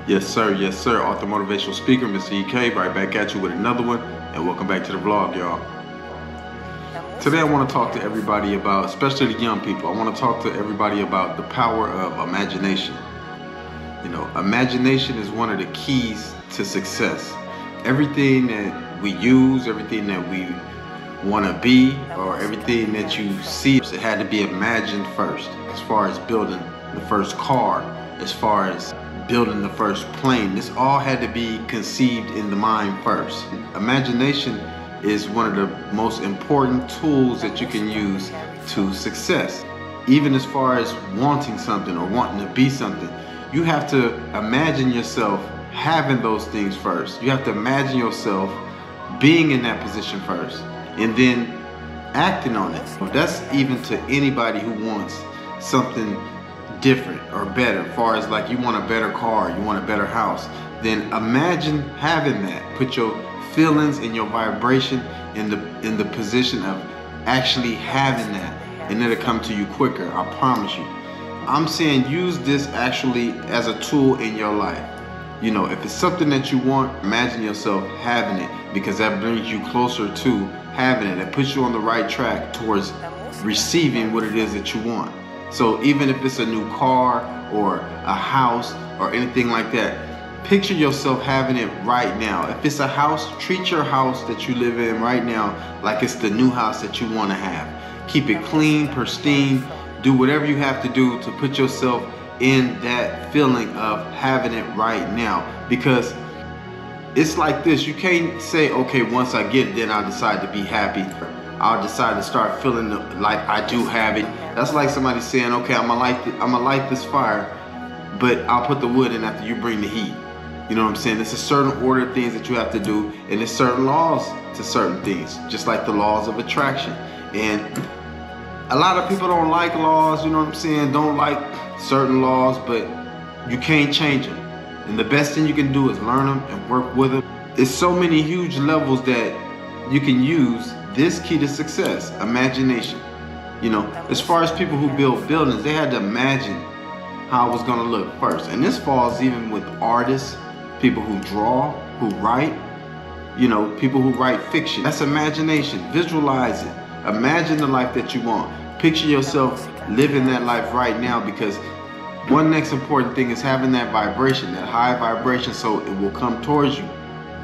Yes sir, author motivational speaker, Mr. EK, right back at you with another one, and welcome back to the vlog, y'all. Today I want to talk to everybody about, especially the young people, I want to talk to everybody about the power of imagination. You know, imagination is one of the keys to success. Everything that we use, everything that we want to be, or everything that you see, it had to be imagined first. As far as building the first car, as far as building the first plane, this all had to be conceived in the mind first. Imagination is one of the most important tools that you can use to success. Even as far as wanting something or wanting to be something, you have to imagine yourself having those things first. You have to imagine yourself being in that position first and then acting on it. That's even to anybody who wants something different or better, as far as like you want a better car, you want a better house, then imagine having that. Put your feelings and your vibration in the position of actually having that, and it'll come to you quicker, I promise you. I'm saying use this actually as a tool in your life. You know, if it's something that you want, imagine yourself having it, because that brings you closer to having it. It puts you on the right track towards receiving what it is that you want. So even if it's a new car or a house or anything like that, picture yourself having it right now. If it's a house, treat your house that you live in right now like it's the new house that you want to have. Keep it clean, pristine. Do whatever you have to do to put yourself in that feeling of having it right now. Because it's like this, you can't say, okay, once I get it, then I'll decide to be happy. I'll decide to start feeling like I do have it. That's like somebody saying, okay, I'm gonna light this fire, but I'll put the wood in after you bring the heat. You know what I'm saying? It's a certain order of things that you have to do, and there's certain laws to certain things, just like the laws of attraction. And a lot of people don't like laws, you know what I'm saying? Don't like certain laws, but you can't change them. And the best thing you can do is learn them and work with them. There's so many huge levels that you can use this key to success, imagination. You know, as far as people who build buildings, they had to imagine how it was gonna look first. And this falls even with artists, people who draw, who write, you know, people who write fiction. That's imagination. Visualize it. Imagine the life that you want. Picture yourself living that life right now, because one next important thing is having that vibration, that high vibration, so it will come towards you.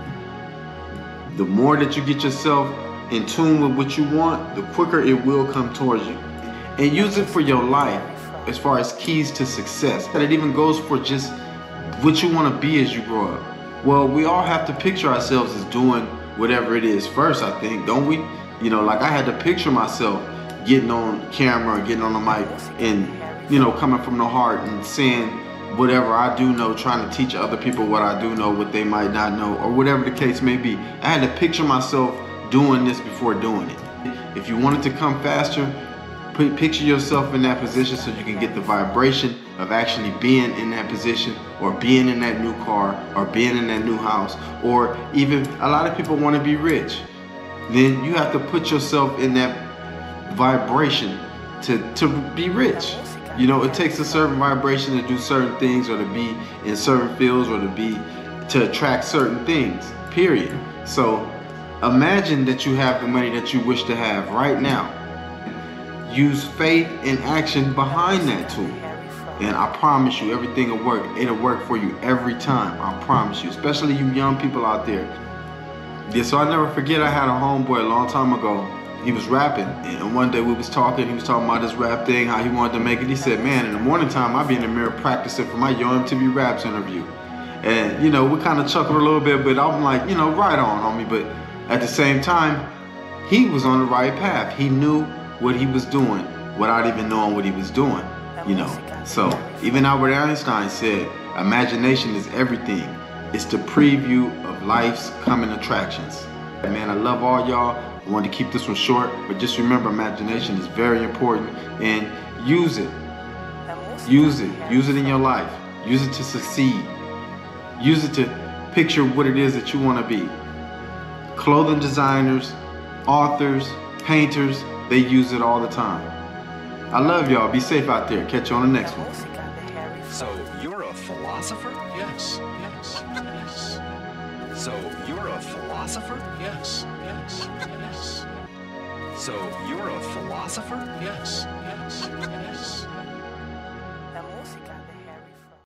The more that you get yourself in tune with what you want, the quicker it will come towards you. And use it for your life as far as keys to success. And it even goes for just what you want to be as you grow up. Well, we all have to picture ourselves as doing whatever it is first, I think, don't we? You know, like I had to picture myself getting on camera, getting on the mic, and, you know, coming from the heart and saying whatever I do know, trying to teach other people what I do know, what they might not know, or whatever the case may be. I had to picture myself doing this before doing it. If you want it to come faster, picture yourself in that position so you can get the vibration of actually being in that position, or being in that new car, or being in that new house, or even a lot of people want to be rich. Then you have to put yourself in that vibration to be rich. You know, it takes a certain vibration to do certain things, or to be in certain fields, or to attract certain things, period. So imagine that you have the money that you wish to have right now. Use faith and action behind that tool. And I promise you, everything will work. It'll work for you every time, I promise you, especially you young people out there. Yeah, so I never forget, I had a homeboy a long time ago. He was rapping, and one day we was talking, he was talking about this rap thing, how he wanted to make it. He said, man, in the morning time, I be in the mirror practicing for my Yo MTV Raps interview. And, you know, we kind of chuckled a little bit, but I'm like, you know, right on, homie. But at the same time, he was on the right path. He knew what he was doing without even knowing what he was doing, you know. So even Albert Einstein said, imagination is everything. It's the preview of life's coming attractions. Man, I love all y'all. I wanted to keep this one short, but just remember, imagination is very important, and use it. Use it. Use it in your life. Use it to succeed. Use it to picture what it is that you want to be. Clothing designers, authors, painters, they use it all the time. I love y'all. Be safe out there. Catch you on the next one. So you're a philosopher? Yes, yes, yes. So you're a philosopher? Yes, yes, yes. So you're a philosopher? Yes, yes, yes.